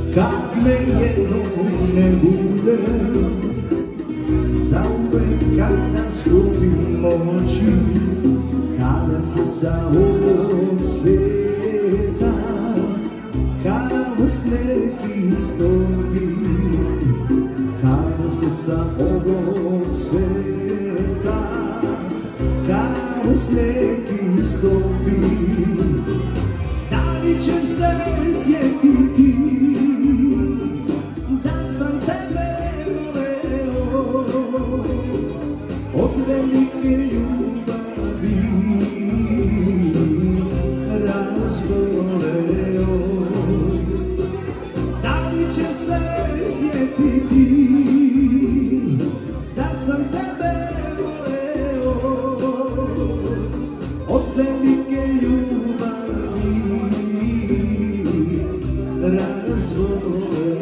Kad me jednom ne bude, zauvek kada skupim moći, kada se sa ovog sveta kao sneg istopi, kada se sa ovog sveta kao sneg istopi, da li ćeš se sjetiti da sam tebe voleo, od velike ljubavi razboleo. Da li ćeš se sjetiti da sam tebe voleo, od velike ljubavi razboleo.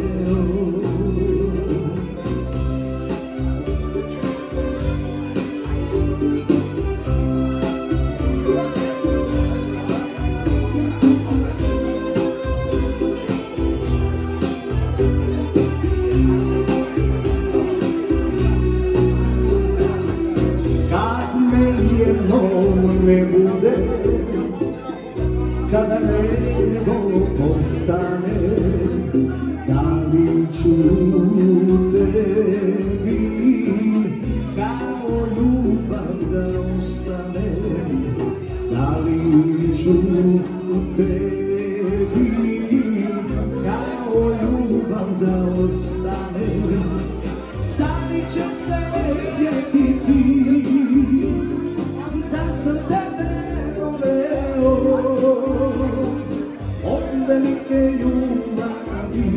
Ne bude, kada nebo postane, da li ću tebi kao ljubav da ostane, da li ću tebi kao ljubav da ostane, da li će se sjetiti da sam tebe voleo, od velike ljubavi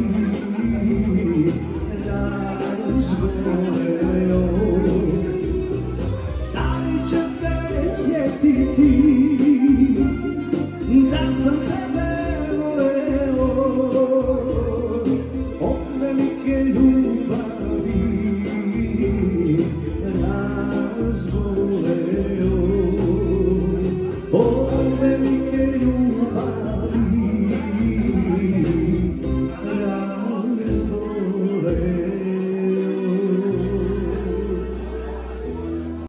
razboleo. Da li će se sjetiti